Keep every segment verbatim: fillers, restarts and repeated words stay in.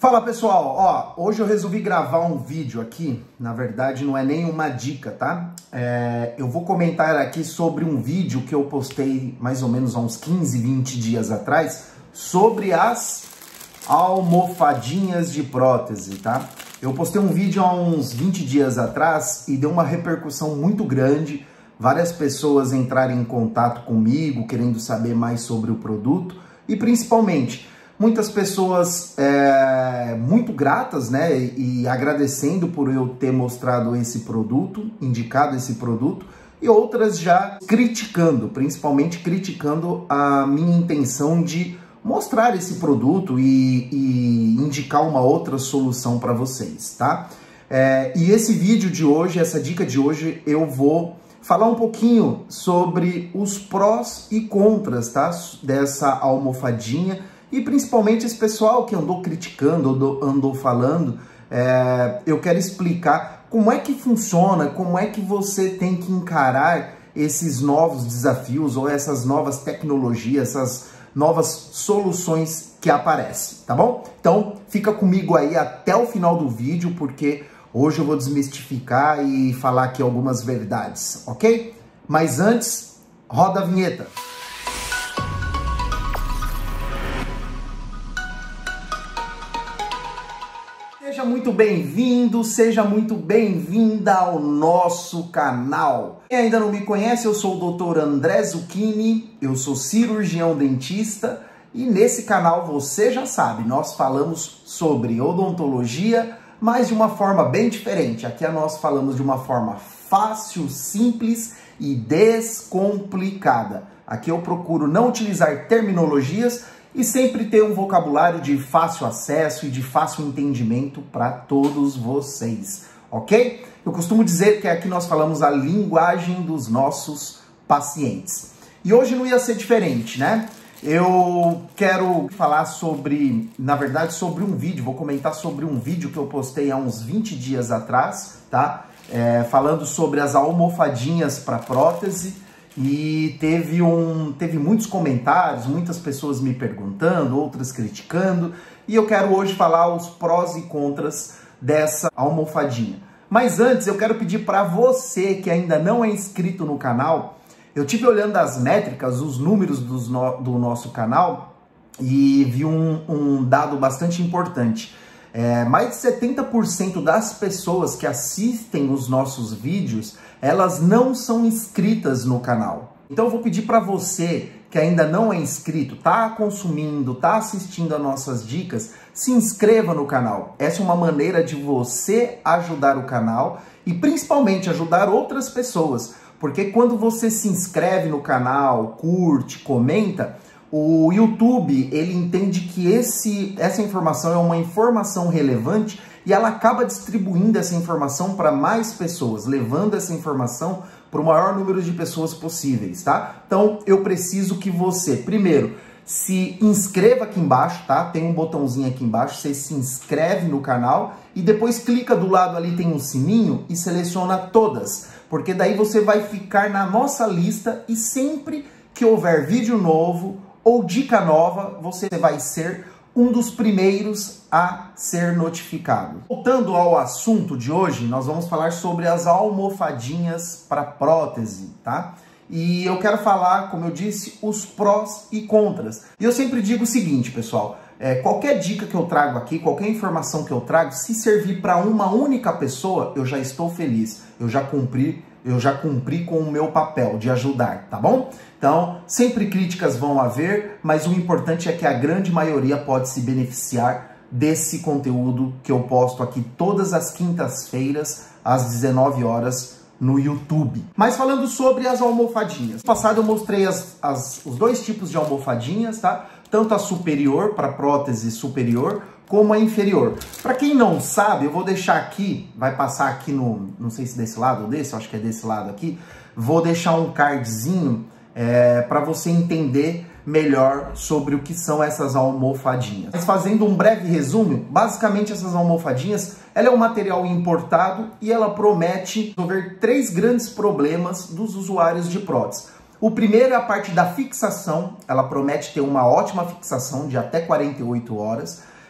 Fala pessoal, ó, hoje eu resolvi gravar um vídeo aqui, na verdade não é nem uma dica, tá? É, eu vou comentar aqui sobre um vídeo que eu postei mais ou menos há uns quinze, vinte dias atrás, sobre as almofadinhas de prótese, tá? Eu postei um vídeo há uns vinte dias atrás e deu uma repercussão muito grande, várias pessoas entraram em contato comigo, querendo saber mais sobre o produto e principalmente muitas pessoas é, muito gratas, né, e agradecendo por eu ter mostrado esse produto, indicado esse produto, e outras já criticando, principalmente criticando a minha intenção de mostrar esse produto e, e indicar uma outra solução para vocês, tá? É, e esse vídeo de hoje, essa dica de hoje, eu vou falar um pouquinho sobre os prós e contras, tá, dessa almofadinha. E principalmente esse pessoal que andou criticando, andou, andou falando, é, eu quero explicar como é que funciona, como é que você tem que encarar esses novos desafios ou essas novas tecnologias, essas novas soluções que aparecem, tá bom? Então fica comigo aí até o final do vídeo, porque hoje eu vou desmistificar e falar aqui algumas verdades, ok? Mas antes, roda a vinheta. Seja muito bem-vindo, seja muito bem-vinda ao nosso canal. Quem ainda não me conhece, eu sou o doutor André Zucchini, eu sou cirurgião dentista e nesse canal você já sabe, nós falamos sobre odontologia, mas de uma forma bem diferente. Aqui nós falamos de uma forma fácil, simples e descomplicada. Aqui eu procuro não utilizar terminologias e sempre ter um vocabulário de fácil acesso e de fácil entendimento para todos vocês, ok? Eu costumo dizer que aqui nós falamos a linguagem dos nossos pacientes. E hoje não ia ser diferente, né? Eu quero falar sobre, na verdade, sobre um vídeo, vou comentar sobre um vídeo que eu postei há uns vinte dias atrás, tá? É, falando sobre as almofadinhas para prótese. E teve, um, teve muitos comentários, muitas pessoas me perguntando, outras criticando. E eu quero hoje falar os prós e contras dessa almofadinha. Mas antes eu quero pedir para você que ainda não é inscrito no canal, eu tive olhando as métricas, os números dos no, do nosso canal e vi um, um dado bastante importante. É, mais de setenta por cento das pessoas que assistem os nossos vídeos, elas não são inscritas no canal. Então eu vou pedir para você que ainda não é inscrito, tá consumindo, tá assistindo as nossas dicas, se inscreva no canal. Essa é uma maneira de você ajudar o canal e principalmente ajudar outras pessoas. Porque quando você se inscreve no canal, curte, comenta, o YouTube, ele entende que esse, essa informação é uma informação relevante e ela acaba distribuindo essa informação para mais pessoas, levando essa informação para o maior número de pessoas possíveis, tá? Então, eu preciso que você, primeiro, se inscreva aqui embaixo, tá? Tem um botãozinho aqui embaixo, você se inscreve no canal e depois clica do lado ali, tem um sininho e seleciona todas, porque daí você vai ficar na nossa lista e sempre que houver vídeo novo ou dica nova, você vai ser um dos primeiros a ser notificado. Voltando ao assunto de hoje, nós vamos falar sobre as almofadinhas para prótese, tá? E eu quero falar, como eu disse, os prós e contras. E eu sempre digo o seguinte, pessoal, é, qualquer dica que eu trago aqui, qualquer informação que eu trago, se servir para uma única pessoa, eu já estou feliz, eu já cumpri Eu já cumpri com o meu papel de ajudar, tá bom? Então, sempre críticas vão haver, mas o importante é que a grande maioria pode se beneficiar desse conteúdo que eu posto aqui todas as quintas-feiras, às dezenove horas, no YouTube. Mas falando sobre as almofadinhas. No passado eu mostrei as, as, os dois tipos de almofadinhas, tá? Tanto a superior, para prótese superior, como a inferior. Para quem não sabe, eu vou deixar aqui, vai passar aqui no, não sei se desse lado ou desse, acho que é desse lado aqui, vou deixar um cardzinho é, para você entender melhor sobre o que são essas almofadinhas. Mas fazendo um breve resumo, basicamente essas almofadinhas, ela é um material importado e ela promete resolver três grandes problemas dos usuários de prótese. O primeiro é a parte da fixação, ela promete ter uma ótima fixação de até quarenta e oito horas.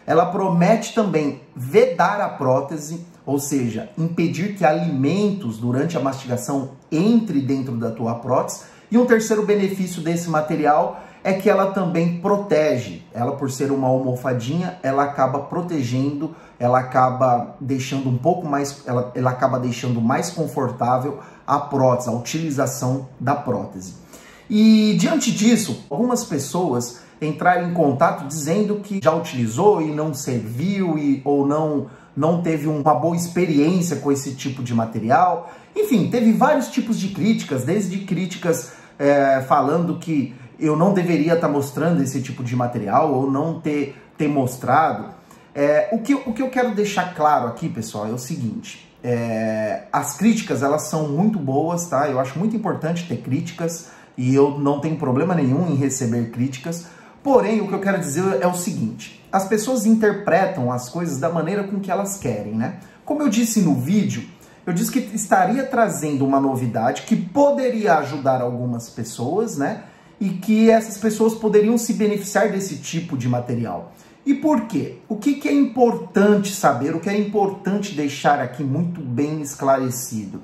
Ela promete também vedar a prótese, ou seja, impedir que alimentos durante a mastigação entre dentro da tua prótese. E um terceiro benefício desse material é que ela também protege. Ela, por ser uma almofadinha, ela acaba protegendo, ela acaba deixando um pouco mais, ela, ela acaba deixando mais confortável a prótese, a utilização da prótese. E diante disso, algumas pessoas entraram em contato dizendo que já utilizou e não serviu e, ou não, não teve uma boa experiência com esse tipo de material. Enfim, teve vários tipos de críticas, desde críticas é, falando que eu não deveria estar mostrando esse tipo de material ou não ter, ter mostrado. É, o, que, o que eu quero deixar claro aqui, pessoal, é o seguinte. É, as críticas, elas são muito boas, tá? Eu acho muito importante ter críticas e eu não tenho problema nenhum em receber críticas. Porém, o que eu quero dizer é o seguinte. As pessoas interpretam as coisas da maneira com que elas querem, né? Como eu disse no vídeo, eu disse que estaria trazendo uma novidade que poderia ajudar algumas pessoas, né? E que essas pessoas poderiam se beneficiar desse tipo de material. E por quê? O que, que é importante saber, o que é importante deixar aqui muito bem esclarecido?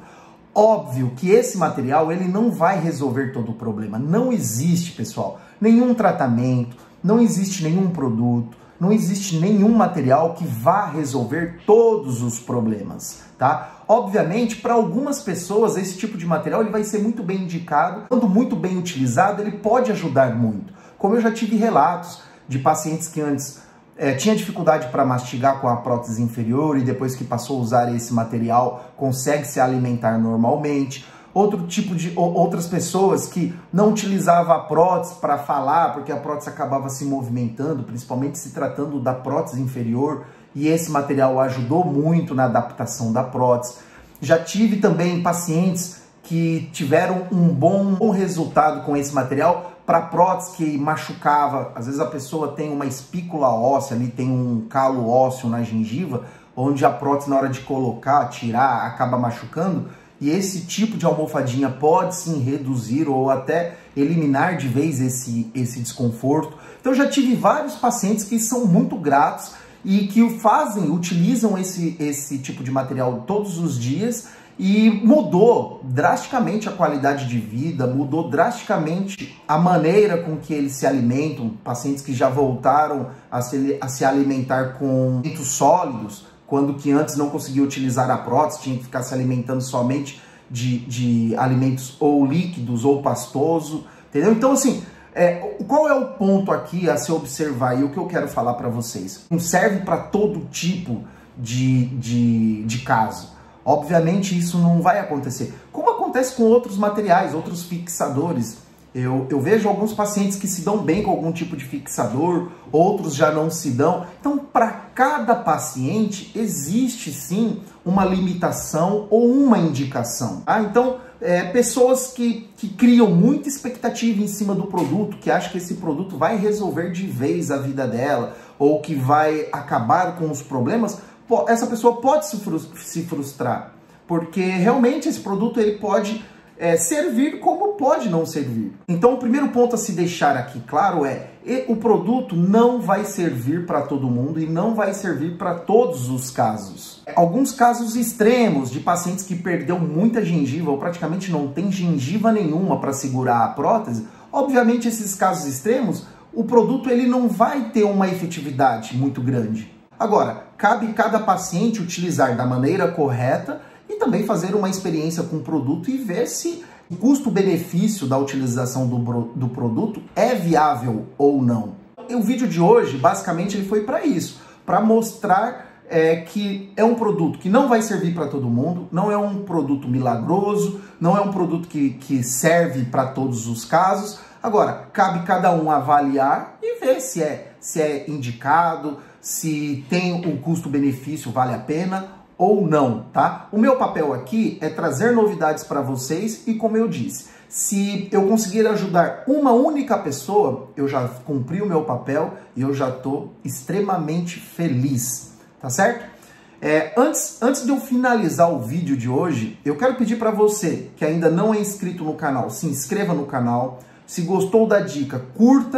Óbvio que esse material ele não vai resolver todo o problema. Não existe, pessoal, nenhum tratamento, não existe nenhum produto, não existe nenhum material que vá resolver todos os problemas, tá? Obviamente, para algumas pessoas, esse tipo de material ele vai ser muito bem indicado. Quando muito bem utilizado, ele pode ajudar muito. Como eu já tive relatos de pacientes que antes é, tinha dificuldade para mastigar com a prótese inferior e depois que passou a usar esse material, consegue se alimentar normalmente. Outro tipo de outras pessoas que não utilizavam a prótese para falar, porque a prótese acabava se movimentando, principalmente se tratando da prótese inferior, e esse material ajudou muito na adaptação da prótese. Já tive também pacientes que tiveram um bom, bom resultado com esse material para prótese que machucava. Às vezes a pessoa tem uma espícula óssea, ali tem um calo ósseo na gengiva, onde a prótese na hora de colocar, tirar, acaba machucando. E esse tipo de almofadinha pode sim reduzir ou até eliminar de vez esse, esse desconforto. Então já tive vários pacientes que são muito gratos e que fazem, utilizam esse, esse tipo de material todos os dias e mudou drasticamente a qualidade de vida, mudou drasticamente a maneira com que eles se alimentam. Pacientes que já voltaram a se, a se alimentar com alimentos sólidos, quando que antes não conseguia utilizar a prótese, tinha que ficar se alimentando somente de, de alimentos ou líquidos ou pastoso, entendeu? Então, assim, é, qual é o ponto aqui a se observar e o que eu quero falar para vocês? Não serve para todo tipo de, de, de caso. Obviamente, isso não vai acontecer. Como acontece com outros materiais, outros fixadores. Eu, eu vejo alguns pacientes que se dão bem com algum tipo de fixador, outros já não se dão. Então, para cada paciente, existe sim uma limitação ou uma indicação. Tá? Então, é, pessoas que, que criam muita expectativa em cima do produto, que acham que esse produto vai resolver de vez a vida dela, ou que vai acabar com os problemas, essa pessoa pode se frustrar, porque realmente esse produto ele pode É, servir como pode não servir. Então o primeiro ponto a se deixar aqui claro é, o produto não vai servir para todo mundo e não vai servir para todos os casos. Alguns casos extremos de pacientes que perderam muita gengiva ou praticamente não tem gengiva nenhuma para segurar a prótese, obviamente esses casos extremos, o produto ele não vai ter uma efetividade muito grande. Agora, cabe cada paciente utilizar da maneira correta e também fazer uma experiência com o produto e ver se o custo-benefício da utilização do, do produto é viável ou não. E o vídeo de hoje, basicamente, ele foi para isso, para mostrar é, que é um produto que não vai servir para todo mundo, não é um produto milagroso, não é um produto que, que serve para todos os casos. Agora, cabe cada um avaliar e ver se é, se é indicado, se tem o custo-benefício, vale a pena ou não, tá? O meu papel aqui é trazer novidades para vocês e, como eu disse, se eu conseguir ajudar uma única pessoa, eu já cumpri o meu papel e eu já estou extremamente feliz, tá certo? É, antes, antes de eu finalizar o vídeo de hoje, eu quero pedir para você que ainda não é inscrito no canal, se inscreva no canal. Se gostou da dica, curta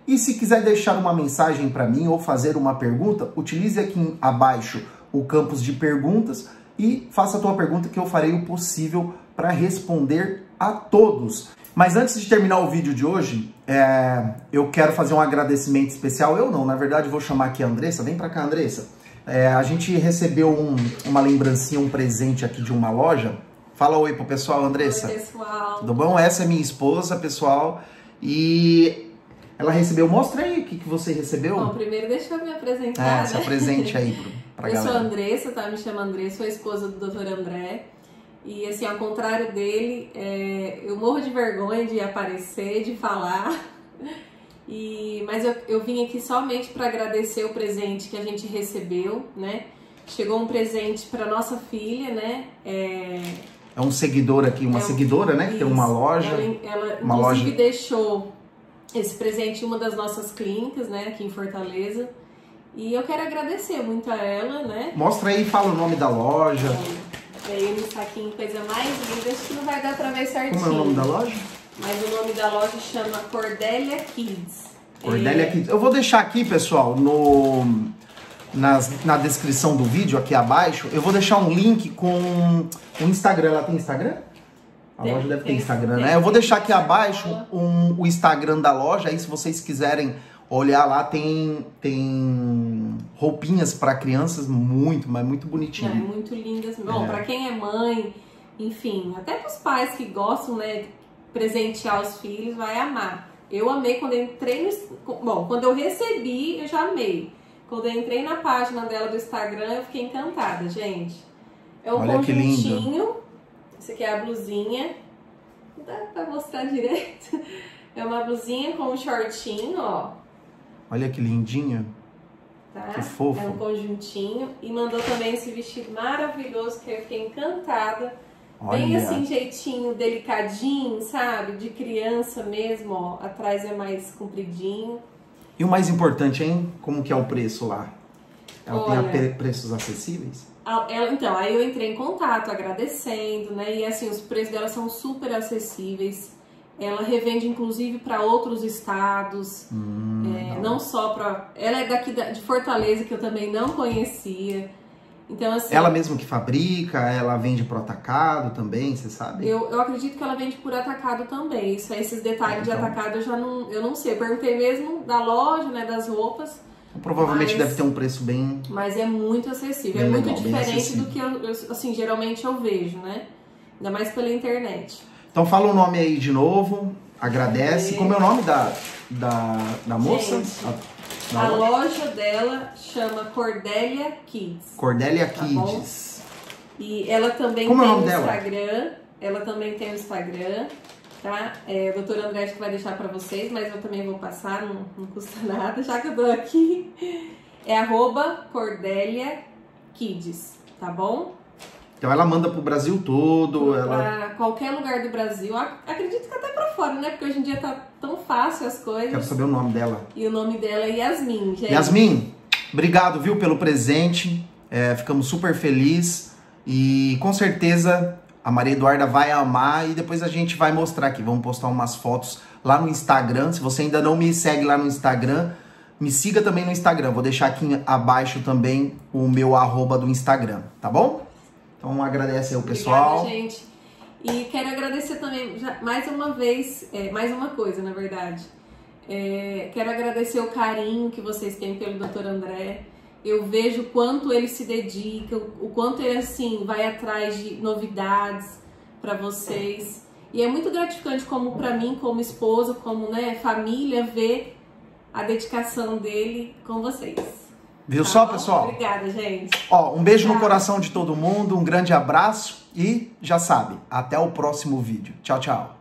E se quiser deixar uma mensagem para mim ou fazer uma pergunta, utilize aqui abaixo o campus de perguntas e faça a tua pergunta que eu farei o possível para responder a todos. Mas antes de terminar o vídeo de hoje, é, eu quero fazer um agradecimento especial. Eu não, na verdade vou chamar aqui a Andressa. Vem para cá, Andressa. É, a gente recebeu um, uma lembrancinha, um presente aqui de uma loja. Fala oi pro pessoal, Andressa. Oi, pessoal. Tudo bom? Essa é minha esposa, pessoal. E ela recebeu... Mostra aí o que, que você recebeu. Bom, primeiro deixa eu me apresentar, É, se apresente aí pra, pra eu galera. Eu sou a Andressa, tá? Me chamo Andressa, sou a esposa do doutor André. E assim, ao contrário dele, é, eu morro de vergonha de aparecer, de falar. E, mas eu, eu vim aqui somente para agradecer o presente que a gente recebeu, né? Chegou um presente para nossa filha, né? É, é um seguidor aqui, uma é um, seguidora, né? Que tem uma loja. Ela, ela uma inclusive loja... deixou esse presente em uma das nossas clínicas, né? Aqui em Fortaleza. E eu quero agradecer muito a ela, né? Mostra aí, fala o nome da loja. É, aí no saquinho, coisa mais linda. Acho que não vai dar pra ver certinho. Como é o nome da loja? Mas o nome da loja chama Cordelia Kids. Cordelia é... Kids. Eu vou deixar aqui, pessoal, no, nas, na descrição do vídeo, aqui abaixo, eu vou deixar um link com o Instagram. Ela tem Instagram? A tem, loja deve tem, ter Instagram, tem, né? Tem, eu vou deixar aqui abaixo um, o Instagram da loja. Aí, se vocês quiserem olhar lá, tem, tem roupinhas para crianças muito, mas muito bonitinhas. É, muito lindas. Bom, é. Para quem é mãe, enfim, até para os pais que gostam, né, de presentear os filhos, vai amar. Eu amei quando eu entrei no... Bom, quando eu recebi, eu já amei. Quando eu entrei na página dela do Instagram, eu fiquei encantada, gente. É um Olha conjuntinho. Essa aqui é a blusinha. Não dá pra mostrar direito. É uma blusinha com um shortinho, ó. Olha que lindinha. Tá? Que fofo. É um conjuntinho. E mandou também esse vestido maravilhoso, que eu fiquei encantada. Olha. Bem assim, jeitinho delicadinho, sabe? De criança mesmo, ó. Atrás é mais compridinho. E o mais importante, hein? Como que é o preço lá? Ela Olha, tem preços acessíveis? Ela, então, aí eu entrei em contato agradecendo, né? E assim, os preços dela são super acessíveis. Ela revende, inclusive, para outros estados. Hum, é, não. não só para... Ela é daqui de Fortaleza, que eu também não conhecia. Então, assim... Ela mesmo que fabrica, ela vende pro atacado também, você sabe? Eu, eu acredito que ela vende por atacado também. Isso, esses detalhes então, de atacado eu já não, eu não sei. Eu perguntei mesmo da loja, né, das roupas. Provavelmente mas, deve ter um preço bem... Mas é muito acessível. Bem é muito legal, diferente do que eu, eu, assim, geralmente eu vejo, né? Ainda mais pela internet. Então fala o nome aí de novo, agradece. É. Como é o nome da, da, da moça? Gente, a da a loja? loja dela chama Cordelia Kids. Cordelia tá Kids. Bom? E ela também Como tem é o o nome Instagram. Ela também tem o Instagram, tá? É, o doutor André que vai deixar pra vocês, mas eu também vou passar, não, não custa nada, já que eu tô aqui. É arroba Cordelia Kids, tá bom? Então ela manda pro Brasil todo. Pra ela... qualquer lugar do Brasil. Acredito que até pra fora, né? Porque hoje em dia tá tão fácil as coisas. Quero saber o nome dela. E o nome dela é Yasmin, gente. Yasmin, obrigado, viu, pelo presente. É, ficamos super felizes. E com certeza a Maria Eduarda vai amar. E depois a gente vai mostrar aqui. Vamos postar umas fotos lá no Instagram. Se você ainda não me segue lá no Instagram, me siga também no Instagram. Vou deixar aqui abaixo também o meu arroba do Instagram, tá bom? Então agradece aí o pessoal. Obrigada, gente. E quero agradecer também, já, mais uma vez, é, mais uma coisa, na verdade. É, quero agradecer o carinho que vocês têm pelo doutor André. Eu vejo o quanto ele se dedica, o, o quanto ele, assim, vai atrás de novidades para vocês. E é muito gratificante como para mim, como esposa, como, né, família, ver a dedicação dele com vocês. Viu tá só, bom? pessoal? Obrigada, gente. Ó, um beijo Tchau. no coração de todo mundo, um grande abraço e já sabe, até o próximo vídeo. Tchau, tchau.